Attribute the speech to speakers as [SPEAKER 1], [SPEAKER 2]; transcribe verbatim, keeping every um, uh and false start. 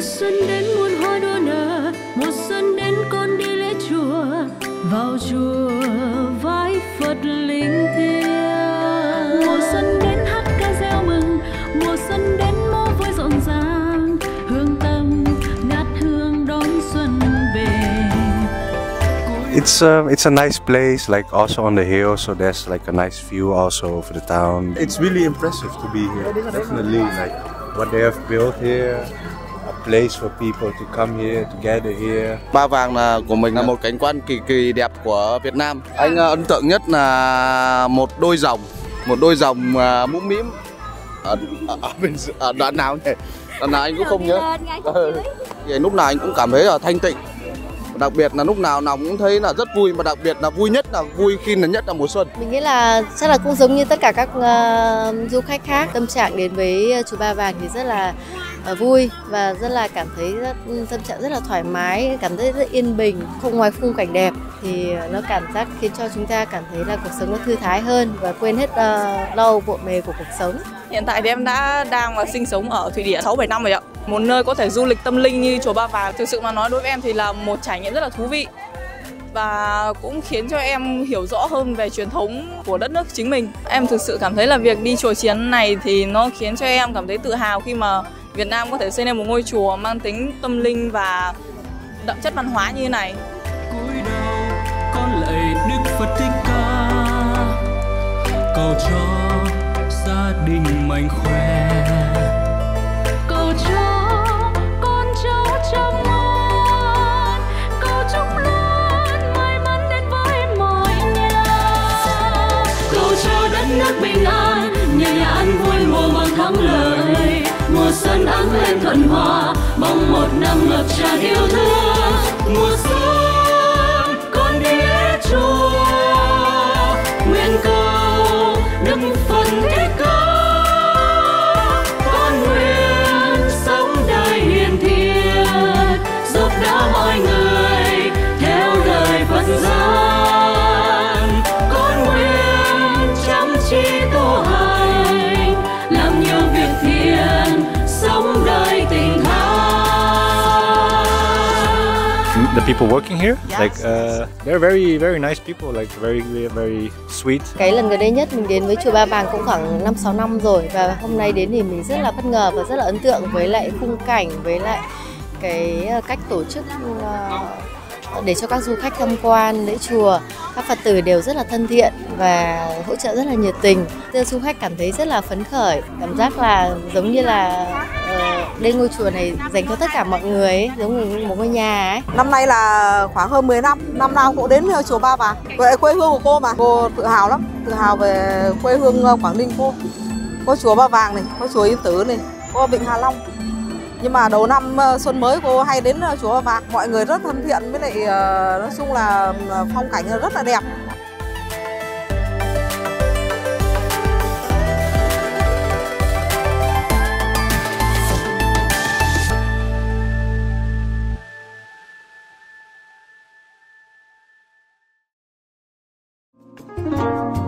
[SPEAKER 1] Mùa xuân đến muôn hoa đua nở, mùa xuân đến con đi lễ chùa, vào chùa vái Phật linh thiêng. Mùa xuân đến hát ca reo mừng, mùa xuân đến múa vui rộn ràng, hương tâm ngát hương đón xuân về.
[SPEAKER 2] It's um, it's a nice place, like also on the hill, so there's like a nice view also over the town. It's really impressive to be here. Definitely, like what they have built here, a place for people to come here, to gather here.
[SPEAKER 3] Ba Vàng là của mình là một cảnh quan kỳ kỳ đẹp của Việt Nam. Anh ấn tượng nhất là một đôi rồng, một đôi rồng uh, mũm mĩm ở, ở, ở bên ở đoạn nào nhỉ? Đoạn nào anh cũng không nhớ. Thì lúc nào anh cũng cảm thấy là thanh tịnh. Đặc biệt là lúc nào nào cũng thấy là rất vui, mà đặc biệt là vui nhất là vui khi là nhất là mùa xuân.
[SPEAKER 4] Mình nghĩ là chắc là cũng giống như tất cả các uh, du khách khác, tâm trạng đến với chùa Ba Vàng thì rất là uh, vui và rất là cảm thấy rất, tâm trạng rất là thoải mái, cảm thấy rất yên bình. Không ngoài khung cảnh đẹp thì nó cảm giác khiến cho chúng ta cảm thấy là cuộc sống nó thư thái hơn và quên hết uh, lo bộn bề của cuộc sống.
[SPEAKER 5] Hiện tại thì em đã đang và sinh sống ở Thụy Điển sáu bảy năm rồi ạ. Một nơi có thể du lịch tâm linh như chùa Ba Vàng, thực sự mà nói đối với em thì là một trải nghiệm rất là thú vị và cũng khiến cho em hiểu rõ hơn về truyền thống của đất nước chính mình. Em thực sự cảm thấy là việc đi chùa chiền này thì nó khiến cho em cảm thấy tự hào khi mà Việt Nam có thể xây nên một ngôi chùa mang tính tâm linh và đậm chất văn hóa như thế này.
[SPEAKER 1] Cúi đầu con lạy Đức Phật Thích Ca, cầu cho gia đình mạnh khỏe, cầu cho con cháu chăm ngoan, cầu chúc luôn may mắn đến với mọi nhà, cầu cho đất nước bình an, nhà nhà ăn vui mùa màng thắng lợi, mùa xuân ấm lên thuận hòa, mong một năm ngập tràn yêu thương. Mùa xuân con đi lễ chùa, nguyện cầu Đức Phật Thích Ca, con nguyện sống đời hiền thiện, giúp đỡ mọi người theo lời Phật gian. Con nguyện chăm chỉ tu hành, làm nhiều việc thiện, sống đời tình tha.
[SPEAKER 2] The people working here, like uh, they're very very nice people, like very very sweet.
[SPEAKER 4] Cái lần gần đây nhất mình đến với chùa Ba Vàng cũng khoảng năm sáu năm rồi và hôm nay đến thì mình rất là bất ngờ và rất là ấn tượng với lại khung cảnh, với lại cái cách tổ chức để cho các du khách tham quan lễ chùa. Các Phật tử đều rất là thân thiện và hỗ trợ rất là nhiệt tình. Đưa du khách cảm thấy rất là phấn khởi, cảm giác là giống như là uh, đây ngôi chùa này dành cho tất cả mọi người ấy, giống như một ngôi nhà ấy.
[SPEAKER 6] Năm nay là khoảng hơn mười năm, năm nào cũng đến chùa Ba Vàng. Vậy quê hương của cô mà, cô tự hào lắm, tự hào về quê hương Quảng Ninh cô. Có chùa Ba Vàng này, có chùa Yên Tử này, có Vịnh Hạ Long. Nhưng mà đầu năm xuân mới cô hay đến chùa Ba Vàng, mọi người rất thân thiện, với lại nói chung là phong cảnh rất là đẹp.
[SPEAKER 1] Thank you.